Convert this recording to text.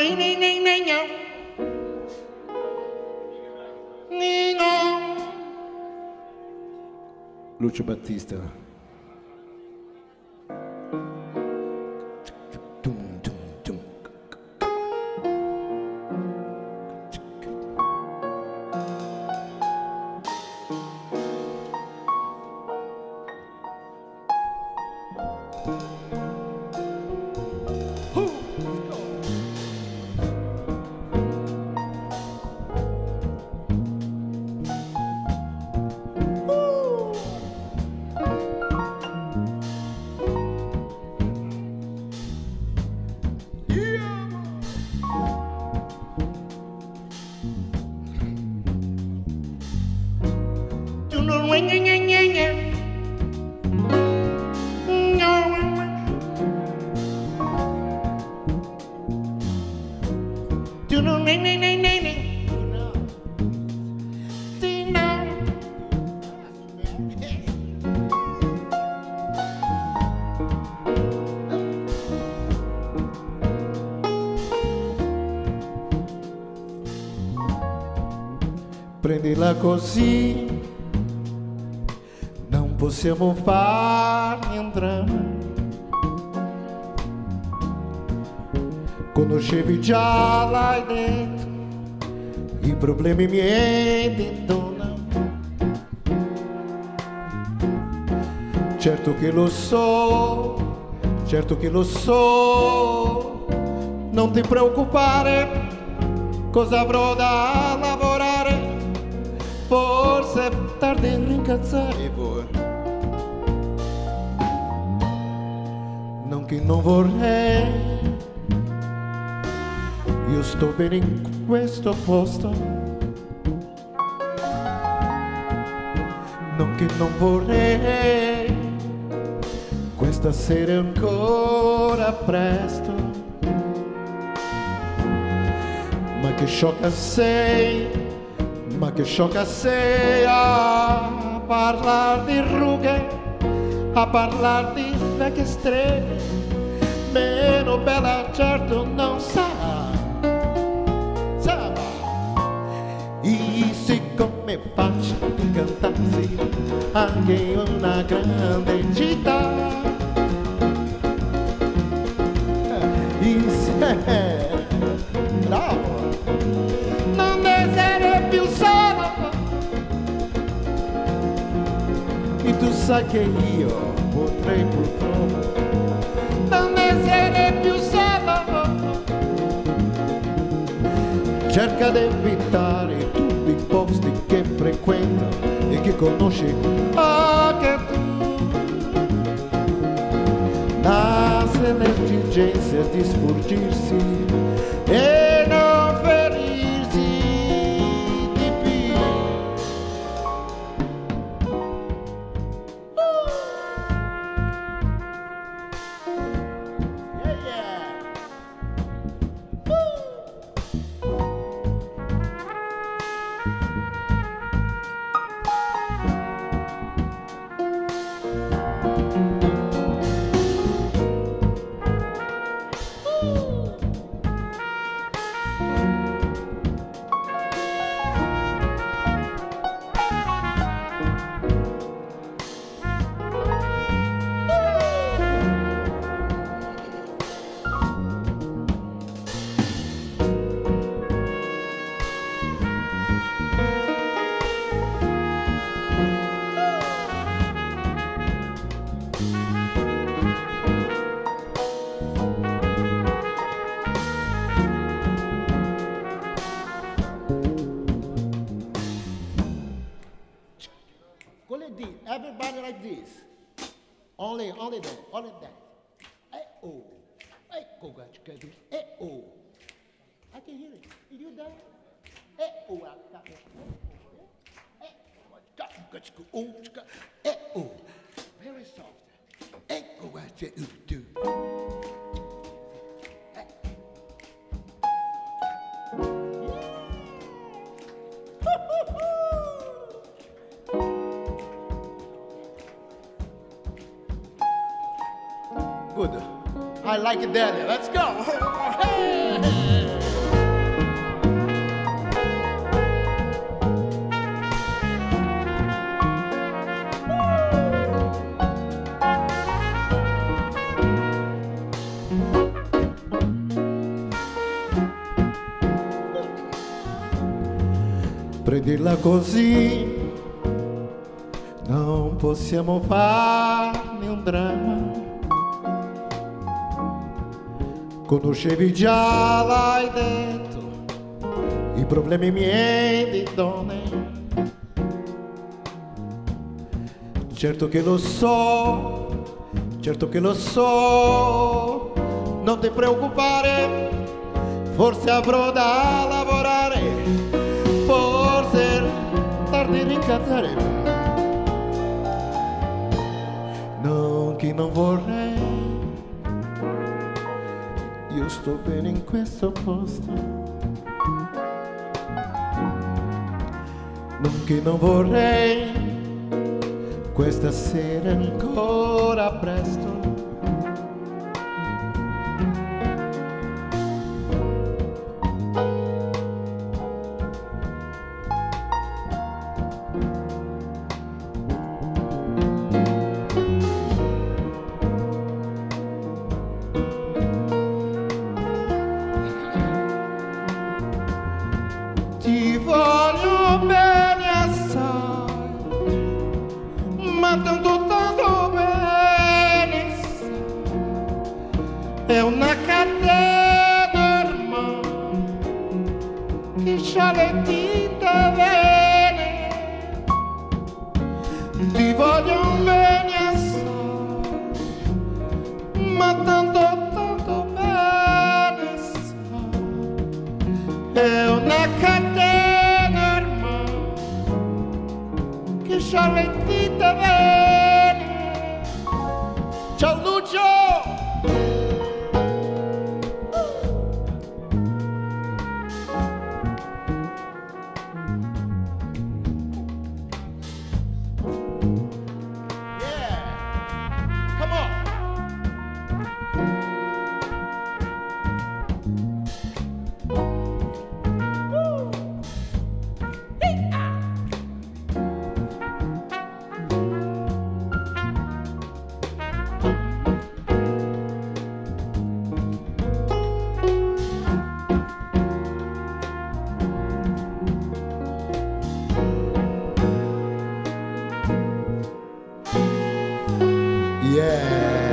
Lucio Battista. Prendila così, non possiamo farne un dramma. Conoscevi già, l'hai detto, i problemi miei di donna. Certo che lo so, certo che lo so, non ti preoccupare, cosa avrò da lavorare. Forse è tardi a rincazzare voi. Non che non vorrei, io sto bene in questo posto. Non che non vorrei, questa sera è ancora presto. Ma che sciocca sei, ma che sciocca sei a parlar di rughe, a parlar di vecchie streghe. Meno bella certo non sarà, sarà. E siccome faccio di cantarsi anche in una grande città, bravo, non essere più solo. E tu sai che io potrei purtroppo non essere più solo. Cerca di evitare tutti i posti che frequenta e che conosci anche tu. Nasce l'esigenza di sfuggirsi e non ferirsi di più. Yeah, yeah. Everybody like this. Only that, only that. Hey, oh. Hey, go, got you. Hey, oh. I can hear it. Did you that? Hey, oh, I got it. Hey, oh, hey, oh. Very soft. Hey, go, got you. Do. Good. I like it, Daddy. Let's go. potrei dirla così, non possiamo farne un dramma. Conoscevi già, l'hai detto, i problemi miei di donne. Certo che lo so, certo che lo so, non ti preoccupare, forse avrò da lavorare, forse tardi a ricattare. Non che non vorrei, io sto bene in questo posto. Non che non vorrei, questa sera ancora presto. Ti voglio bene assai, ma tanto tanto bene sai, è una catena ormai che c'ha le tinte vene. Ti voglio bene assai, ma tanto tanto bene sai, è una catena ormai che c'ha le dita bene. Ciao Lucio! Yeah! Come on! Yeah.